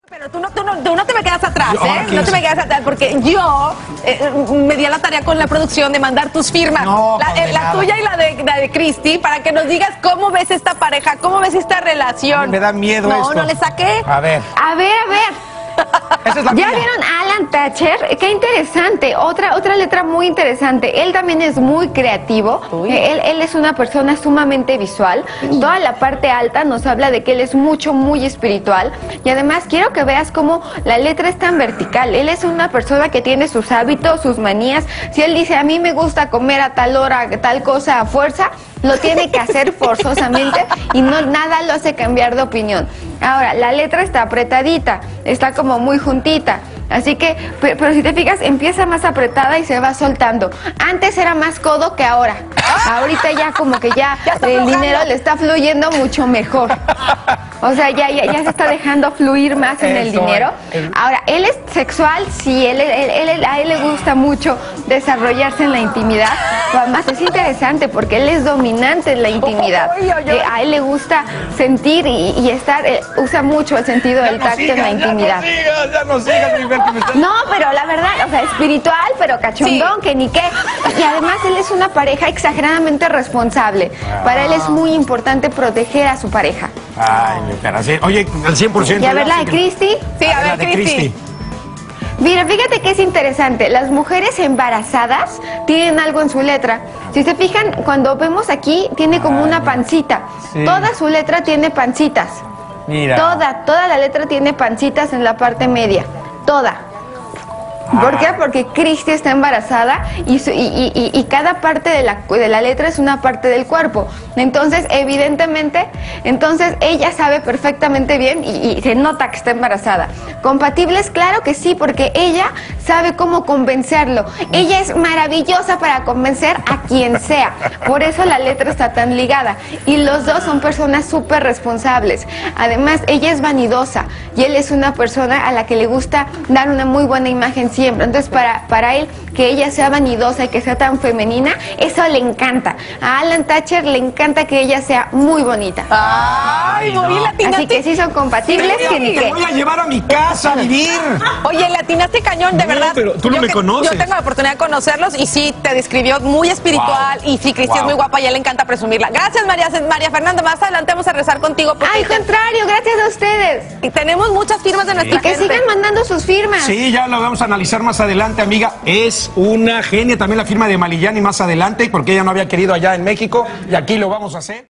Pero tú no te me quedas atrás, ¿qué No hice? te me quedas atrás, porque yo me di a la tarea con la producción de mandar tus firmas, No, la condenada. tuya y la de Cristi, para que nos digas cómo ves esta pareja, cómo ves esta relación. Me da miedo no, esto. No le saqué. A ver. A ver. Esa es la ¿Ya mía. vieron a Alan Thatcher? Qué interesante. Otra letra muy interesante. Él también es muy creativo. Él es una persona sumamente visual. Toda la parte alta nos habla de que él es muy espiritual. Y además quiero que veas cómo la letra es tan vertical. Él es una persona que tiene sus hábitos, sus manías. Si él dice, a mí me gusta comer a tal hora, tal cosa a fuerza, lo tiene que hacer forzosamente y nada lo hace cambiar de opinión. Ahora, la letra está apretadita, está como muy juntita. Así que, pero si te fijas, empieza más apretada y se va soltando. Antes era más codo que ahora. Ahorita ya como que ya el dinero le está fluyendo mucho mejor. O sea, ya se está dejando fluir más en el dinero. Ahora, él es sexual, sí, a él le gusta mucho desarrollarse en la intimidad. Además, es interesante porque él es dominante en la intimidad. A él le gusta sentir y estar, usa mucho el sentido del tacto en la intimidad. Ya no sigas, Maribel, que me estás... No, pero la verdad, o sea, espiritual, pero cachondón, que ni qué. Y además él es una pareja exageradamente responsable. Para él es muy importante proteger a su pareja. Ay, mi cara, sí. Oye, al 100%. ¿Y a ver la de Cristi? Sí, a La ver, de Cristi. Mira, fíjate que es interesante. Las mujeres embarazadas tienen algo en su letra. Si se fijan, cuando vemos aquí, tiene como una pancita. Sí. Toda su letra tiene pancitas. Mira. Toda la letra tiene pancitas en la parte media. Toda. ¿Por qué? Porque Cristi está embarazada y cada parte de la letra es una parte del cuerpo. Entonces, evidentemente, ella sabe perfectamente bien y se nota que está embarazada. ¿Compatibles? Claro que sí, porque ella sabe cómo convencerlo. Ella es maravillosa para convencer a quien sea. Por eso la letra está tan ligada. Y los dos son personas súper responsables. Además, ella es vanidosa y él es una persona a la que le gusta dar una muy buena imagen siempre. Entonces, para él, que ella sea vanidosa y que sea tan femenina, eso le encanta. A Alan Thatcher le encanta que ella sea muy bonita. Ay, muy latina. Así que sí son compatibles, que ni Te qué. voy a llevar a mi casa a vivir. Oye, latinaste cañón, de No, verdad. pero tú no me conoces. Yo tengo la oportunidad de conocerlos y sí, te describió muy espiritual. Wow. Y sí, Cristi es muy guapa y a él le encanta presumirla. Gracias, María Fernanda. Más adelante vamos a rezar contigo. Porque Al contrario, gracias a ustedes. y tenemos muchas firmas de nuestra Y que gente. sigan mandando sus firmas. Sí, ya lo vamos a analizar más adelante, amiga. Es una genia también la firma de Malillani más adelante, porque ella no había querido allá en México y aquí lo vamos a hacer.